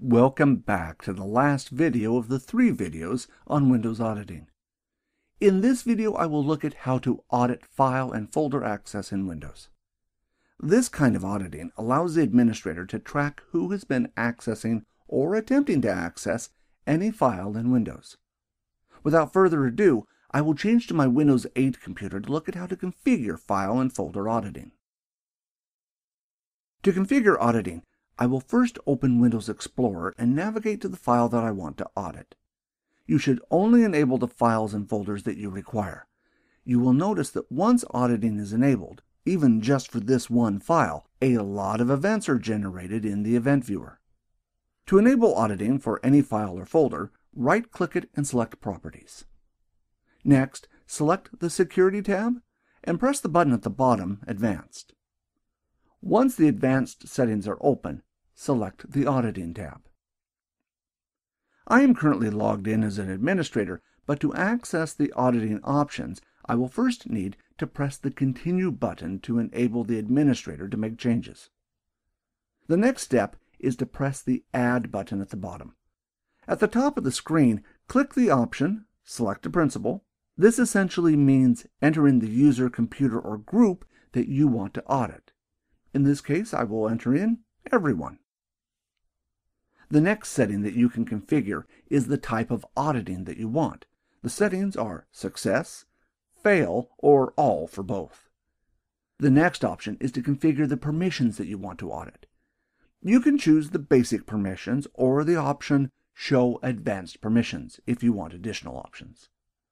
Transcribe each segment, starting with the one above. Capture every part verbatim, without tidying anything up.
Welcome back to the last video of the three videos on Windows auditing. In this video, I will look at how to audit file and folder access in Windows. This kind of auditing allows the administrator to track who has been accessing or attempting to access any file in Windows. Without further ado, I will change to my Windows eight computer to look at how to configure file and folder auditing. To configure auditing, I will first open Windows Explorer and navigate to the file that I want to audit. You should only enable the files and folders that you require. You will notice that once auditing is enabled, even just for this one file, a lot of events are generated in the event viewer. To enable auditing for any file or folder, right-click it and select Properties. Next, select the Security tab and press the button at the bottom, Advanced. Once the advanced settings are open, select the Auditing tab. I am currently logged in as an administrator, but to access the auditing options, I will first need to press the Continue button to enable the administrator to make changes. The next step is to press the Add button at the bottom. At the top of the screen, click the option, Select a Principal. This essentially means enter in the user, computer, or group that you want to audit. In this case, I will enter in everyone. The next setting that you can configure is the type of auditing that you want. The settings are Success, Fail, or All for both. The next option is to configure the permissions that you want to audit. You can choose the basic permissions or the option Show Advanced Permissions if you want additional options.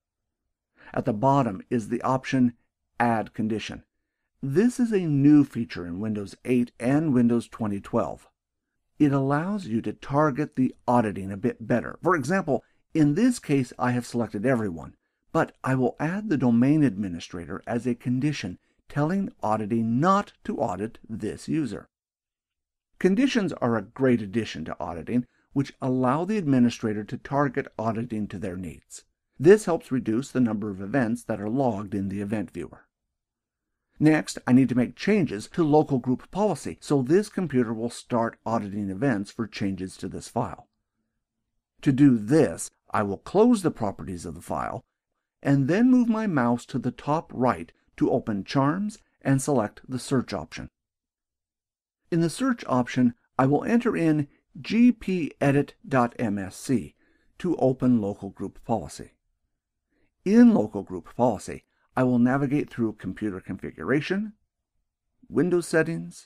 At the bottom is the option Add Condition. This is a new feature in Windows eight and Windows twenty twelve. It allows you to target the auditing a bit better. For example, in this case I have selected everyone, but I will add the domain administrator as a condition telling auditing not to audit this user. Conditions are a great addition to auditing, which allow the administrator to target auditing to their needs. This helps reduce the number of events that are logged in the event viewer. Next, I need to make changes to local group policy, so this computer will start auditing events for changes to this file. To do this, I will close the properties of the file, and then move my mouse to the top right to open Charms and select the Search option. In the Search option, I will enter in g p edit dot m s c to open local group policy. In local group policy, I will navigate through Computer Configuration, Windows Settings,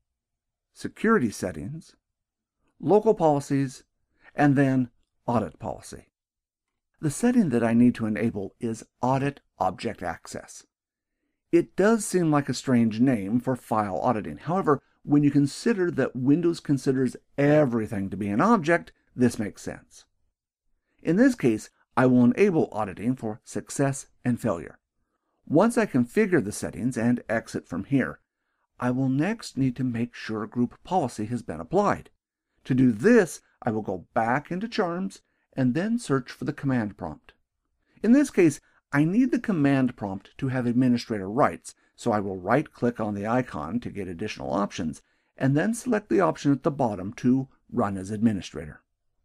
Security Settings, Local Policies, and then Audit Policy. The setting that I need to enable is Audit Object Access. It does seem like a strange name for file auditing. However, when you consider that Windows considers everything to be an object, this makes sense. In this case, I will enable auditing for success and failure. Once I configure the settings and exit from here, I will next need to make sure group policy has been applied. To do this, I will go back into Charms and then search for the command prompt. In this case, I need the command prompt to have administrator rights, so I will right-click on the icon to get additional options, and then select the option at the bottom to Run as Administrator.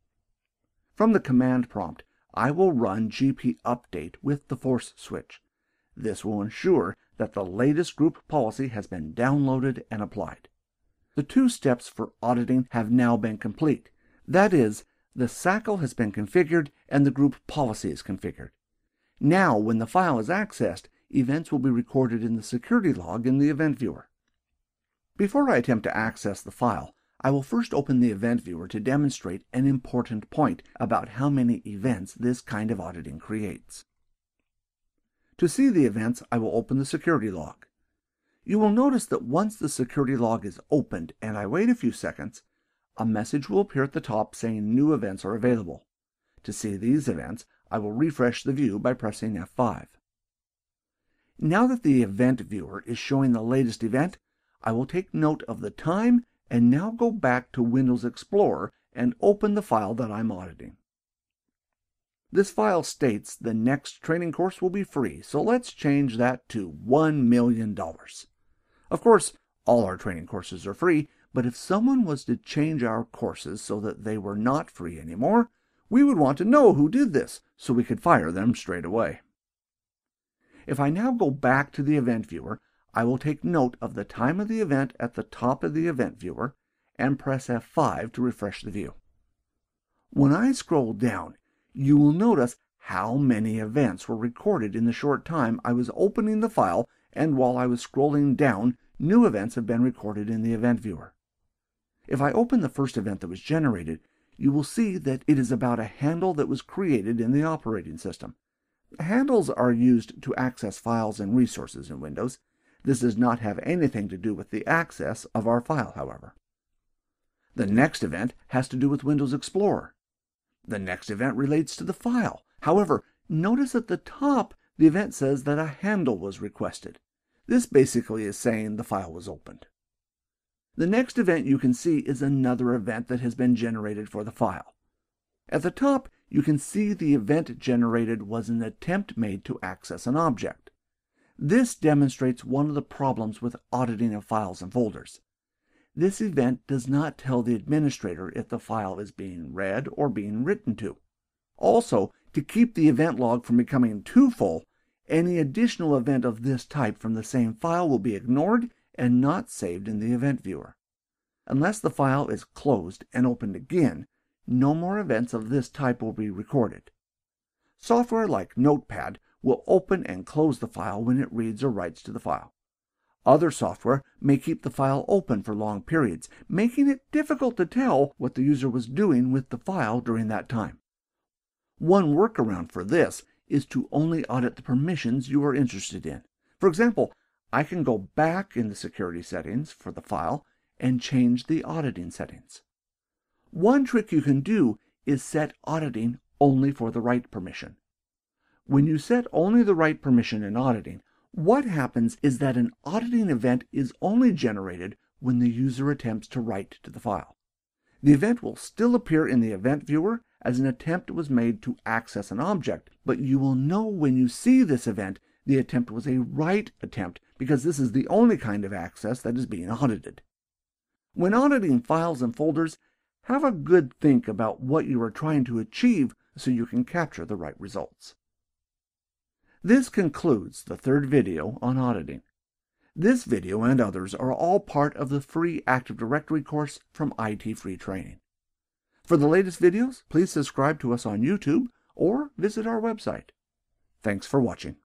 From the command prompt, I will run G P Update with the force switch. This will ensure that the latest group policy has been downloaded and applied. The two steps for auditing have now been complete. That is, the S A C L has been configured and the group policy is configured. Now, when the file is accessed, events will be recorded in the security log in the event viewer. Before I attempt to access the file, I will first open the event viewer to demonstrate an important point about how many events this kind of auditing creates. To see the events, I will open the security log. You will notice that once the security log is opened and I wait a few seconds, a message will appear at the top saying new events are available. To see these events, I will refresh the view by pressing F five. Now that the event viewer is showing the latest event, I will take note of the time and now go back to Windows Explorer and open the file that I'm auditing. This file states the next training course will be free, so let's change that to one million dollars. Of course, all our training courses are free, but if someone was to change our courses so that they were not free anymore, we would want to know who did this so we could fire them straight away. If I now go back to the event viewer, I will take note of the time of the event at the top of the event viewer and press F five to refresh the view. When I scroll down, you will notice how many events were recorded in the short time I was opening the file, and while I was scrolling down, new events have been recorded in the event viewer. If I open the first event that was generated, you will see that it is about a handle that was created in the operating system. Handles are used to access files and resources in Windows. This does not have anything to do with the access of our file, however. The next event has to do with Windows Explorer. The next event relates to the file. However, notice at the top the event says that a handle was requested. This basically is saying the file was opened. The next event you can see is another event that has been generated for the file. At the top, you can see the event generated was an attempt made to access an object. This demonstrates one of the problems with auditing of files and folders. This event does not tell the administrator if the file is being read or being written to. Also, to keep the event log from becoming too full, any additional event of this type from the same file will be ignored and not saved in the event viewer. Unless the file is closed and opened again, no more events of this type will be recorded. Software like Notepad will open and close the file when it reads or writes to the file. Other software may keep the file open for long periods, making it difficult to tell what the user was doing with the file during that time. One workaround for this is to only audit the permissions you are interested in. For example, I can go back in the security settings for the file and change the auditing settings. One trick you can do is set auditing only for the write permission. When you set only the write permission in auditing, what happens is that an auditing event is only generated when the user attempts to write to the file. The event will still appear in the event viewer as an attempt was made to access an object, but you will know when you see this event the attempt was a write attempt because this is the only kind of access that is being audited. When auditing files and folders, have a good think about what you are trying to achieve so you can capture the right results. This concludes the third video on auditing. This video and others are all part of the free Active Directory course from I T Free Training. For the latest videos, please subscribe to us on YouTube or visit our website. Thanks for watching.